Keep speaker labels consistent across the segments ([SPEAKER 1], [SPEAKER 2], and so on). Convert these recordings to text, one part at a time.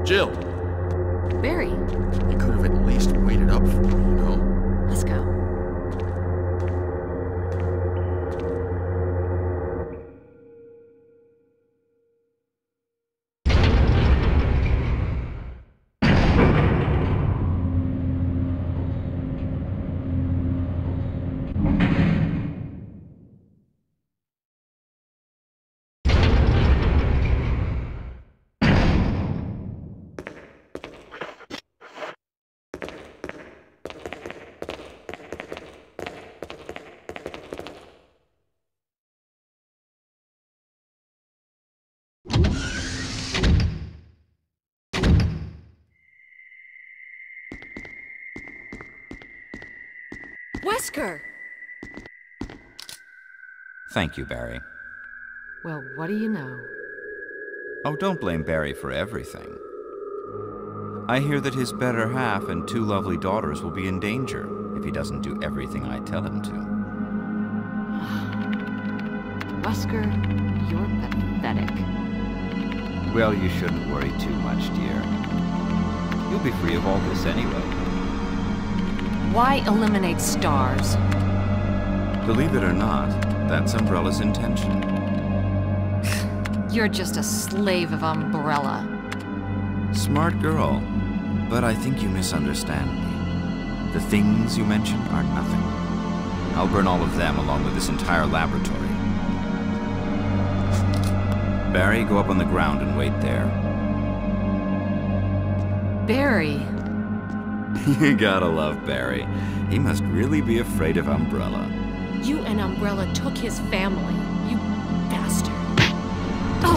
[SPEAKER 1] Jill!
[SPEAKER 2] Barry,
[SPEAKER 1] You could have at least waited up for me, you know?
[SPEAKER 2] let's go. Wesker!
[SPEAKER 3] Thank you, Barry.
[SPEAKER 2] Well, what do you know?
[SPEAKER 3] Oh, don't blame Barry for everything. I hear that his better half and 2 lovely daughters will be in danger if he doesn't do everything I tell him to.
[SPEAKER 2] Wesker, you're pathetic.
[SPEAKER 3] Well, you shouldn't worry too much, dear. You'll be free of all this anyway.
[SPEAKER 2] Why eliminate S.T.A.R.S?
[SPEAKER 3] Believe it or not, that's Umbrella's intention.
[SPEAKER 2] You're just a slave of Umbrella.
[SPEAKER 3] Smart girl, but I think you misunderstand me. The things you mention are nothing. I'll burn all of them along with this entire laboratory. Barry, go up on the ground and wait there.
[SPEAKER 2] Barry.
[SPEAKER 3] You gotta love Barry. He must really be afraid of Umbrella.
[SPEAKER 2] You and Umbrella took his family, you bastard. Oh!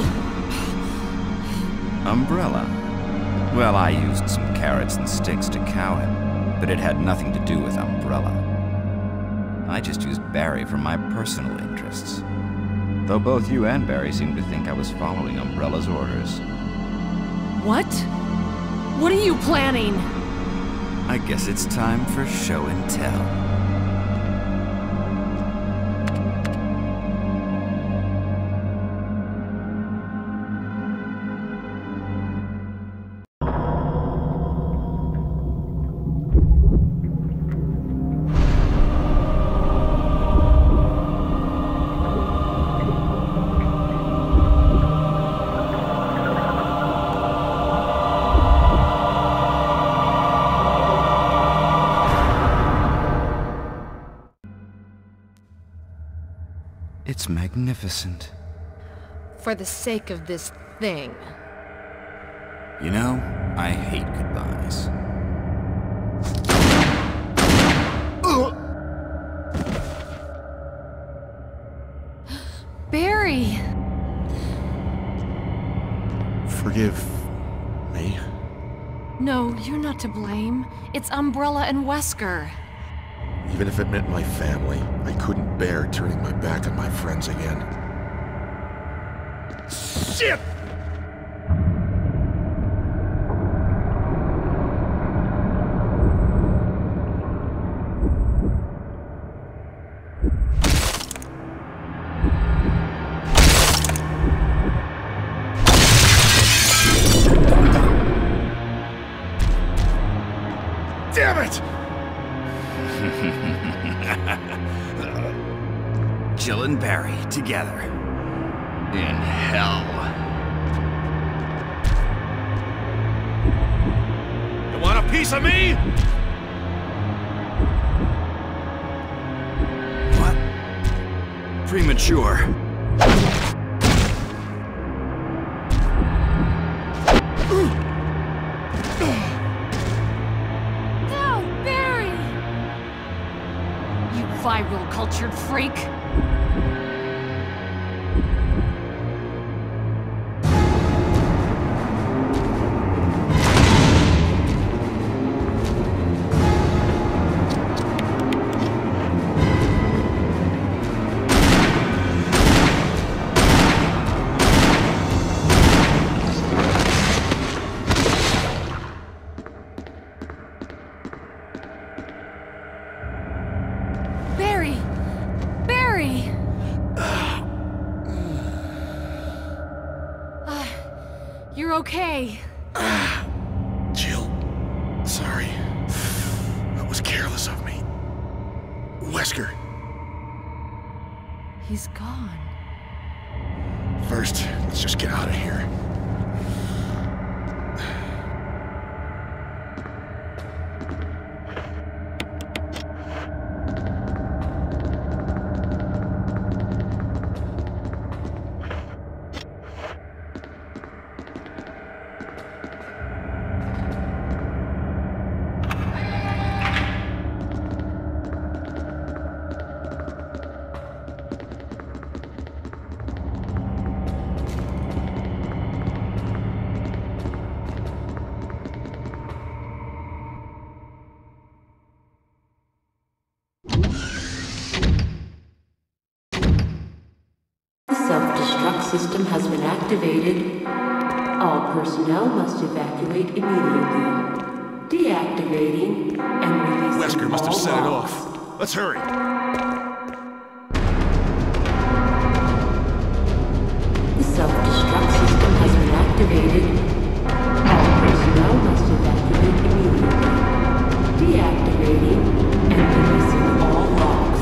[SPEAKER 3] Umbrella? Well, I used some carrots and sticks to cow him, but it had nothing to do with Umbrella. I just used Barry for my personal interests. Though both you and Barry seem to think I was following Umbrella's orders.
[SPEAKER 2] What? What are you planning?
[SPEAKER 3] I guess it's time for show and tell. It's magnificent.
[SPEAKER 2] For the sake of this thing.
[SPEAKER 3] You know, I hate goodbyes.
[SPEAKER 2] Barry!
[SPEAKER 1] Forgive me.
[SPEAKER 2] No, you're not to blame. It's Umbrella and Wesker.
[SPEAKER 1] Even if it meant my family, I couldn't bear turning my back on my friends again. Shit! Damn it!
[SPEAKER 3] Jill and Barry together. In hell.
[SPEAKER 1] You want a piece of me?
[SPEAKER 3] What? Premature.
[SPEAKER 2] No, Barry! You viral cultured freak! Barry! Barry! You're okay.
[SPEAKER 1] Wesker.
[SPEAKER 2] He's gone.
[SPEAKER 1] First, let's just get out of here.
[SPEAKER 4] Self-destruct system has been activated. All personnel must evacuate immediately. Deactivating and releasing
[SPEAKER 1] Wesker must have
[SPEAKER 4] all
[SPEAKER 1] set it
[SPEAKER 4] logs.
[SPEAKER 1] off. Let's hurry.
[SPEAKER 4] The self-destruct system has been activated. All personnel must evacuate immediately. Deactivating and releasing all logs.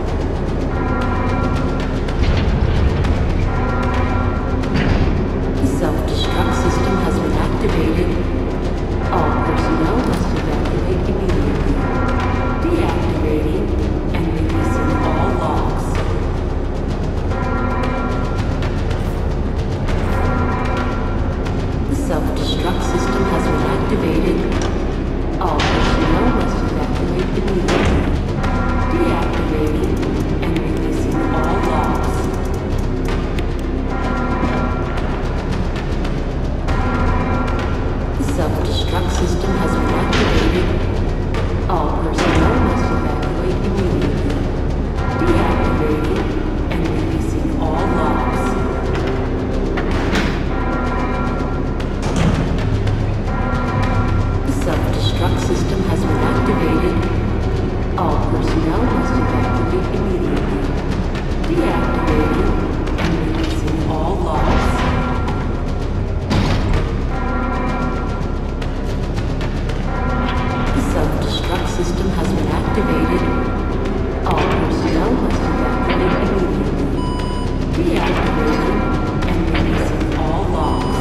[SPEAKER 4] The self-destruct system has been activated. All personnel must evacuate immediately. Deactivating and releasing all logs. The self-destruct system has been activated. All personnel must evacuate immediately. Deactivating and releasing all logs. The self-destruct system has been activated. All personnel must evacuate immediately. Deactivating and releasing all logs. The self-destruct system has been activated. All personnel must evacuate immediately. Deactivating and releasing all logs. The self-destruct system has been activated. All personnel must evacuate immediately. Deactivating and releasing all logs.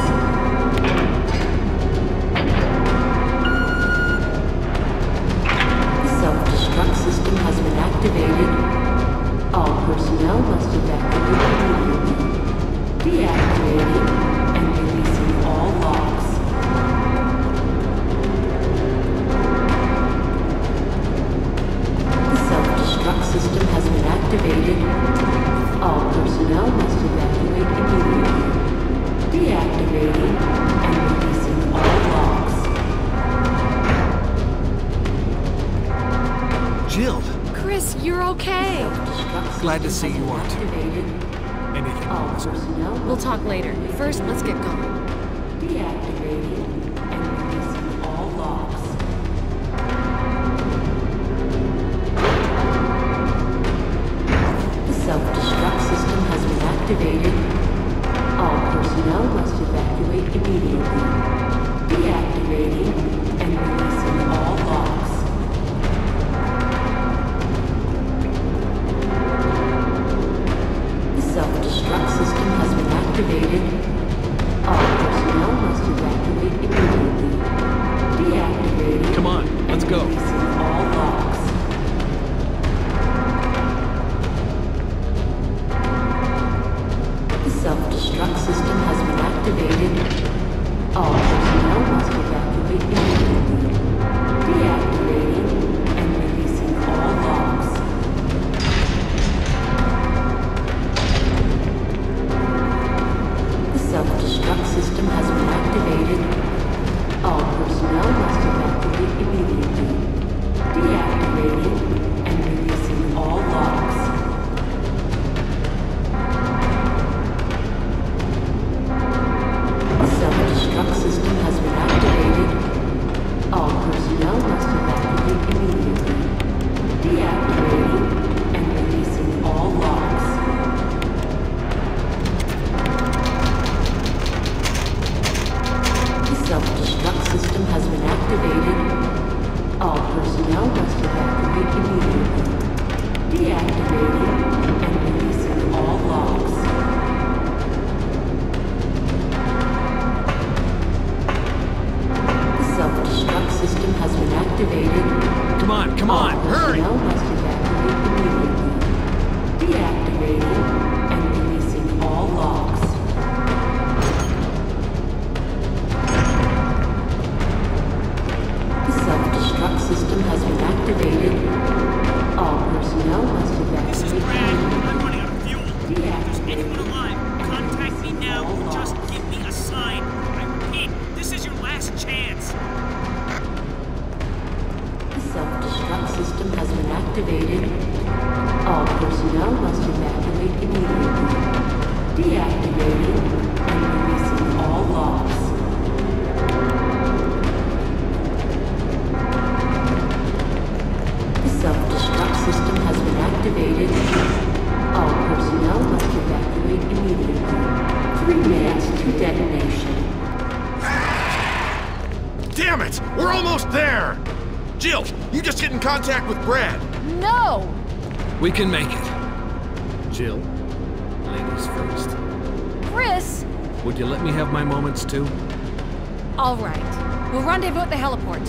[SPEAKER 4] The self-destruct system has been activated. All personnel must evacuate immediately. Deactivating and releasing all logs. The self-destruct system has been activated. All personnel must evacuate immediately. Deactivating and releasing all logs.
[SPEAKER 5] Jill,
[SPEAKER 2] Chris, you're okay.
[SPEAKER 4] Self-destruct
[SPEAKER 5] Glad to
[SPEAKER 4] system
[SPEAKER 5] see
[SPEAKER 4] has
[SPEAKER 5] you
[SPEAKER 4] been
[SPEAKER 5] are too.
[SPEAKER 4] activated.
[SPEAKER 5] anything
[SPEAKER 4] All
[SPEAKER 5] wrong, sir?
[SPEAKER 4] personnel
[SPEAKER 2] We'll
[SPEAKER 4] must
[SPEAKER 2] talk later. First, let's get going.
[SPEAKER 4] deactivating and releasing all logs. The self-destruct system has been activated. All personnel must evacuate immediately. Deactivating and releasing all logs. The self-destruct system has been activated. All personnel must evacuate immediately. Deactivating.
[SPEAKER 5] Come on, let's go.
[SPEAKER 4] And releasing all logs. The self-destruct system has been activated. All personnel must evacuate immediately. Deactivating and releasing all logs. The self-destruct system has been activated. All personnel must evacuate immediately. Deactivating and releasing all logs. The self-destruct system has been activated. All personnel must evacuate immediately. Deactivating and releasing all logs. The self-destruct system has been activated. All personnel must evacuate immediately. to detonation.
[SPEAKER 1] Damn it! We're almost there! Jill, you just get in contact with Brad.
[SPEAKER 2] No!
[SPEAKER 5] We can make it. Jill, ladies first.
[SPEAKER 2] Chris!
[SPEAKER 5] Would you let me have my moments too?
[SPEAKER 2] All right. We'll rendezvous at the heliport.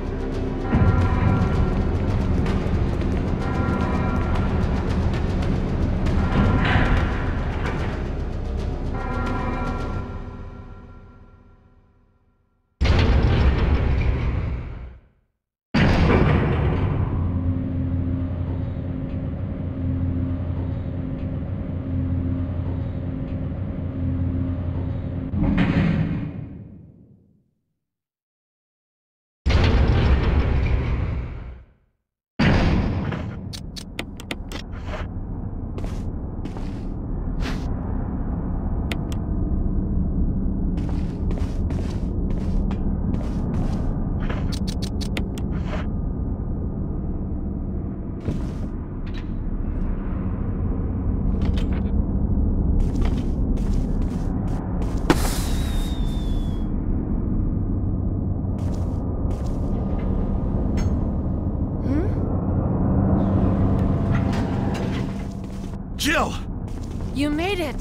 [SPEAKER 1] Jill!
[SPEAKER 2] You made it!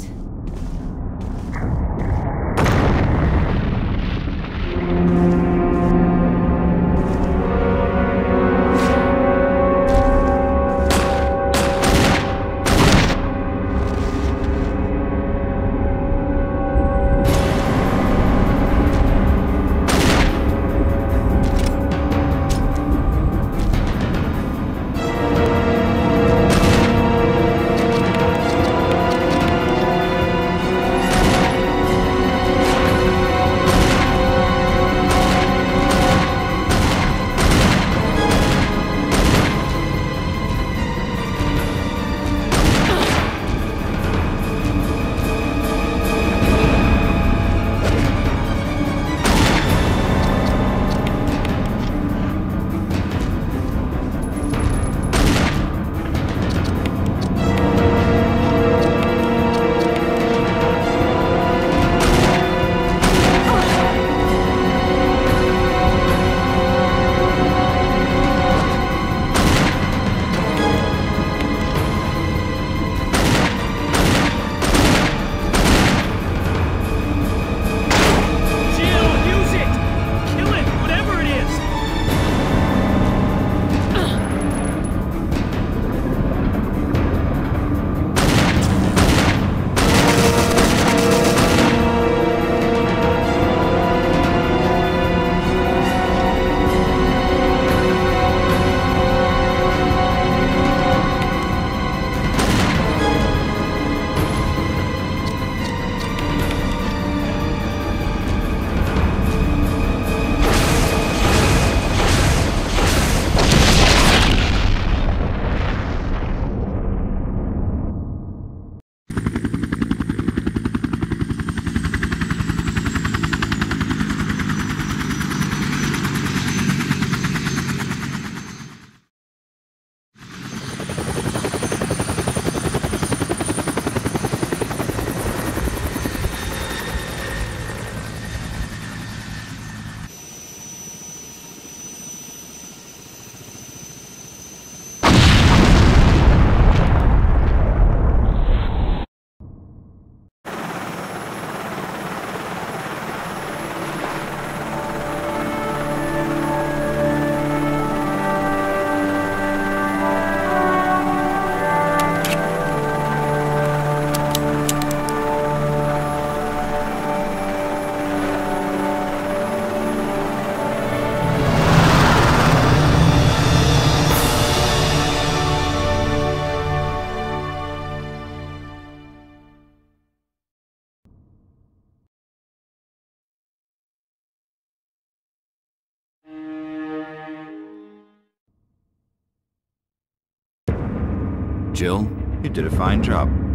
[SPEAKER 3] Jill, you did a fine job.